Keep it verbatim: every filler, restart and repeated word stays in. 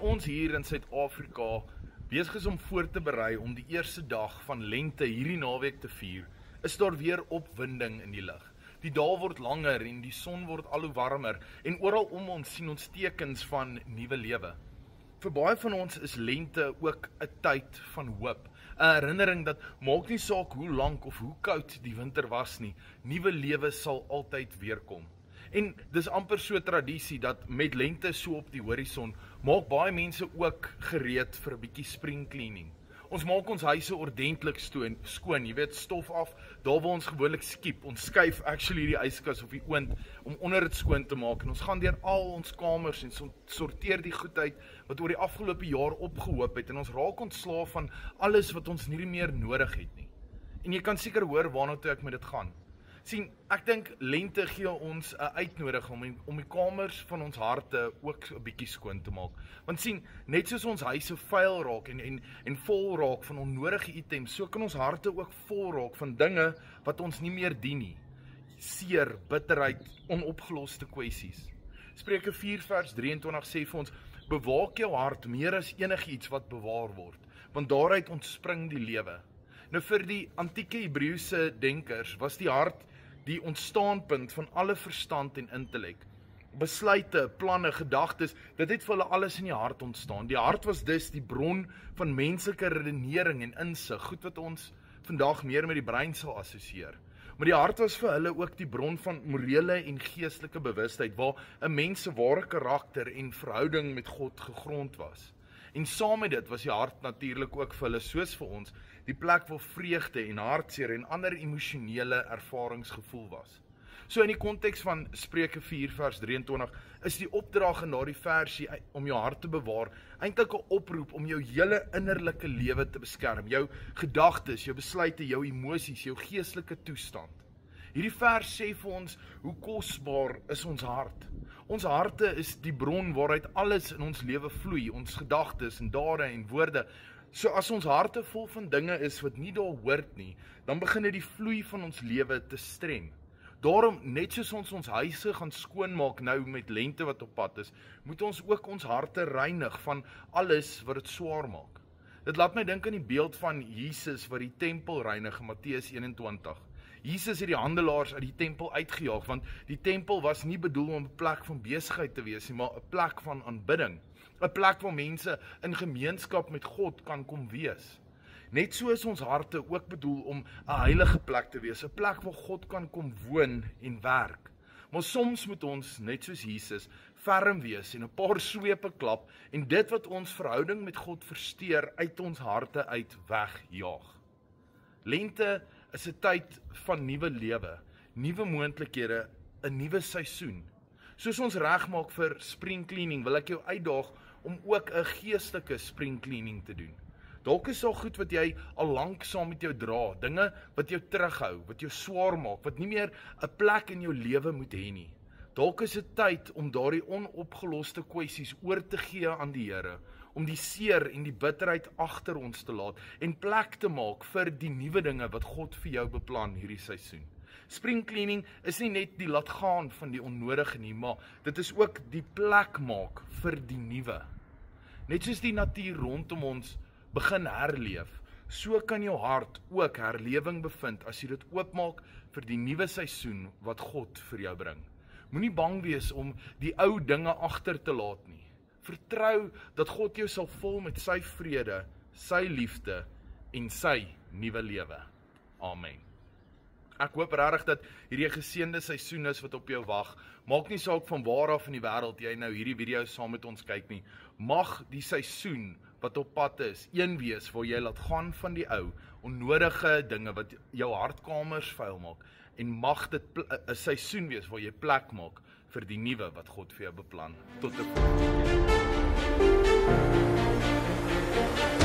ons hier in Suid-Afrika besig is om voor te berei om die eerste dag van lente hierdie naweek te vier, is daar weer opwinding in die lug. Die dae word langer en die son word al hoe warmer en oral om ons sien ons tekens van nuwe lewe. Vir baie van ons is lente ook 'n tyd van hoop. 'n Herinnering dat maak nie saak hoe lank of hoe koud die winter was nie, nuwe lewe sal altyd weer kom. En dis amper so tradisie dat met lente so op die horison, maak baie mense ook gereed vir 'n bietjie spring cleaning. Ons maak ons huise ordentlik stoon, skoon, jy weet, stof af, daar waar ons gewoonlik skiep. Ons skuif actually die yskas of die oond om onder dit skoon te maak en ons gaan deur al ons kamers en sorteer die goed uit wat oor die afgelope jaar opgehoop het en ons raak ontslae van alles wat ons nie meer nodig het nie. En jy kan seker hoor waarna toe ek met dit gaan. Sien, ek dink lente gee ons 'n uitnodiging om, om die kamers van ons harte ook 'n bietjie skoon te maak. Want sien, net soos ons huise vuil raak en, en, en vol raak van onnodige items, so kan ons harte ook vol raak van dinge wat ons nie meer dien nie. Seer, bitterheid, onopgeloste kwessies. Spreuke vier vers drieëntwintig sê vir ons, bewaak jou hart meer as enigiets wat bewaar word, want daaruit ontspring die lewe. Nou vir die antieke Hebreëse denkers was die hart die ontstaanpunt van alle verstand en intellek. Besluite, planne, gedagtes, dit het vir hulle alles in die hart ontstaan. Die hart was dus die bron van menslike redenering en insig, goed wat ons vandag meer met die brein sal assosieer. Maar die hart was vir hulle ook die bron van morele en geestelike bewustheid, waar 'n mens se ware karakter en verhouding met God gegrond was. En saam met dit was die hart natuurlik ook vir hulle, soos vir ons, die plek waar vreugde en hartseer en ander emosionele ervaringsgevoel was. So in die konteks van Spreuke vier vers drieëntwintig is die opdrag in daardie versie om jou hart te bewaar eintlik 'n oproep om jou hele innerlike lewe te beskerm, jou gedagtes, jou besluite, jou emosies, jou geestelike toestand. Hierdie vers sê vir ons hoe kosbaar is ons hart. Ons harte is die bron waaruit alles in ons lewe vloei, ons gedagtes en dade en woorde. So as ons harte vol van dinge is wat nie daar hoort nie, dan begin dit die vloei van ons lewe te strem. Daarom, net soos ons ons huise gaan skoonmaak nou met lente wat op pad is, moet ons ook ons harte reinig van alles wat dit swaar maak. Dit laat my dink aan die beeld van Jesus wat die tempel reinig in Matteus eenentwintig. Jesus het die handelaars uit die tempel uitgejaag, want die tempel was nie bedoel om 'n plek van besigheid te wees nie, maar 'n plek van aanbidding. 'n Plek waar mense in gemeenskap met God kan kom wees. Net so is ons harte ook bedoel om 'n heilige plek te wees, 'n plek waar God kan kom woon en werk. Maar soms moet ons, net soos Jesus, ferm wees en 'n paar swepe klap en dit wat ons verhouding met God versteur uit ons harte uit wegjaag. Lente is 'n tyd van nuwe lewe, nuwe moontlikhede, 'n nuwe seisoen. Soos ons regmaak vir spring cleaning, wil ek jou uitdaag om ook 'n geestelike spring cleaning te doen. Dalk is daar goed wat jy al lank saam met jou dra, dinge wat jou terughou, wat jou swaar maak, wat nie meer 'n plek in jou lewe moet hê nie. Dalk is dit tyd om daardie onopgeloste kwessies oor te gee aan die Here, om die seer en die bitterheid agter ons te laat en plek te maak vir die nuwe dinge wat God vir jou beplan hierdie seisoen. Spring cleaning is nie net die laat gaan van die onnodige nie, maar dit is ook die plek maak vir die nuwe. Net soos die natuur rondom ons begin herleef, so kan jou hart ook herlewing bevind as jy dit oopmaak vir die nuwe seisoen wat God vir jou bring. Moenie bang wees om die ou dinge agter te laat nie. Vertrou dat God jou sal vul met sy vrede, sy liefde en sy nuwe lewe. Amen. Ek hoop regtig dat hierdie 'n geseënde seisoen is wat op jou wag. Maak nie saak van waar af in die wêreld jy nou hierdie video saam met ons kyk nie. Mag die seisoen wat op pad is, een wees waar jy laat gaan van die ou, onnodige dinge wat jou hartkamers vuil maak, en mag dit 'n seisoen wees waar jy plek maak vir die nuwe wat God vir jou beplan. Tot 'n volgende keer.